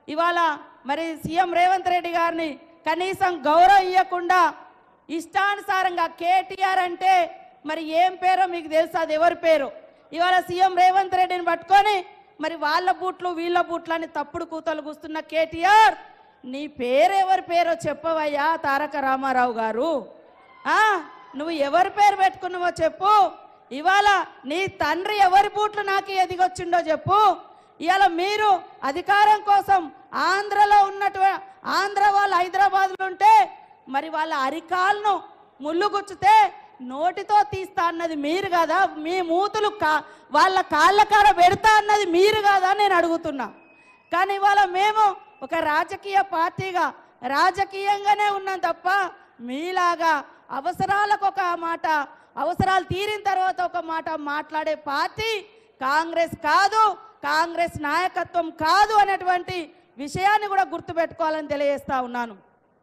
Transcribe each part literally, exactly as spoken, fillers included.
ఇవాళ మరి సీఎం రేవంత్ రెడ్డి గారిని కనీసం గౌరవం ఇవ్వకుండా ఇష్టానుసారంగా కేటీఆర్ అంటే మరి ఏం పేరో మీకు తెలుసు, అది ఎవరి పేరు. ఇవాళ సీఎం రేవంత్ రెడ్డిని పట్టుకొని మరి వాళ్ళ బూట్లు వీళ్ళ బూట్లు అని తప్పుడు కూతలు కూస్తున్న కేటీఆర్, నీ పేరు ఎవరి పేరో చెప్పవయ్యా తారక రామారావు గారు. నువ్వు ఎవరి పేరు పెట్టుకున్నావో చెప్పు. ఇవాళ నీ తండ్రి ఎవరి బూట్లు నాకు ఎదిగొచ్చిండో చెప్పు. ఇవాళ మీరు అధికారం కోసం ఆంధ్రలో ఉన్నటువంటి ఆంధ్ర వాళ్ళు హైదరాబాద్లో ఉంటే మరి వాళ్ళ అరికాలను ముళ్ళు గుచ్చితే నోటితో తీస్తా అన్నది మీరు కదా, మీ మూతులు కా వాళ్ళ కాళ్ళ కాడ పెడతా అన్నది మీరు కదా నేను అడుగుతున్నా. కానీ ఇవాళ మేము ఒక రాజకీయ పార్టీగా రాజకీయంగానే ఉన్నాం తప్ప మీలాగా అవసరాలకు ఒక మాట, అవసరాలు తీరిన తర్వాత ఒక మాట మాట్లాడే పార్టీ కాంగ్రెస్ కాదు, కాంగ్రెస్ నాయకత్వం కాదు అనేటువంటి విషయాన్ని కూడా గుర్తుపెట్టుకోవాలని తెలియజేస్తా ఉన్నాను.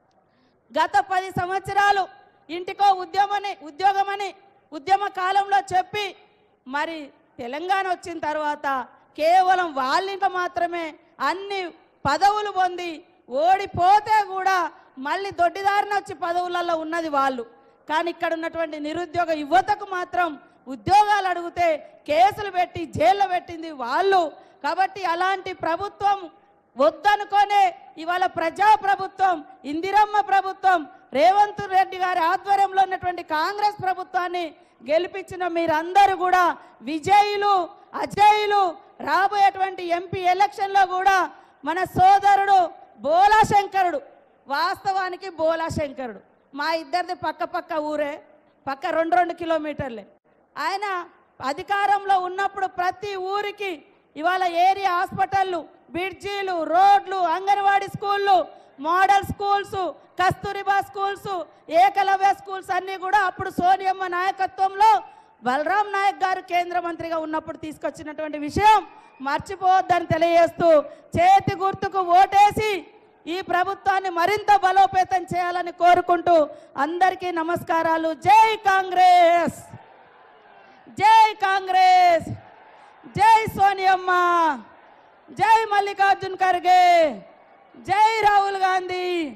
గత పది సంవత్సరాలు ఇంటికో ఉద్యమని ఉద్యోగమని ఉద్యమ కాలంలో చెప్పి మరి తెలంగాణ వచ్చిన తర్వాత కేవలం వాళ్ళింట్లో మాత్రమే అన్ని పదవులు పొంది ఓడిపోతే కూడా మళ్ళీ దొడ్డిదారిన వచ్చి పదవులలో ఉన్నది వాళ్ళు. కానీ ఇక్కడ ఉన్నటువంటి నిరుద్యోగ యువతకు మాత్రం ఉద్యోగాలు అడిగితే కేసులు పెట్టి జైల్లో పెట్టింది వాళ్ళు. కాబట్టి అలాంటి ప్రభుత్వం వద్దనుకోనే ఇవాళ ప్రజా ప్రభుత్వం, ఇందిరమ్మ ప్రభుత్వం, రేవంత్ రెడ్డి గారి ఆధ్వర్యంలో ఉన్నటువంటి కాంగ్రెస్ ప్రభుత్వాన్ని గెలిపించిన మీరందరూ కూడా విజయులు అజయులు. రాబోయేటువంటి ఎంపీ ఎలక్షన్లో కూడా మన సోదరుడు బోలా శంకరుడు, వాస్తవానికి బోలా శంకరుడు మా ఇద్దరిది పక్క పక్క ఊరే, పక్క రెండు రెండు కిలోమీటర్లే. ఆయన అధికారంలో ఉన్నప్పుడు ప్రతి ఊరికి ఇవాళ ఏరియా హాస్పిటళ్ళు, బ్రిడ్జీలు, రోడ్లు, అంగన్వాడీ స్కూళ్ళు, model schools, Kasturba schools, Eklavya schools అన్నీ కూడా అప్పుడు సోనియమ్మ నాయకత్వంలో బలరాం నాయక్ గారు కేంద్ర మంత్రిగా ఉన్నప్పుడు తీసుకొచ్చినటువంటి విషయం మర్చిపోవద్దని తెలియజేస్తూ చేతి గుర్తుకు ఓటేసి ఈ ప్రభుత్వాన్ని మరింత బలోపేతం చేయాలని కోరుకుంటూ అందరికీ నమస్కారాలు. జై కాంగ్రెస్, జై కాంగ్రెస్, జై సోనియమ్మ, జై మల్లికార్జున్ ఖర్గే, జై రాహుల్ గాంధీ.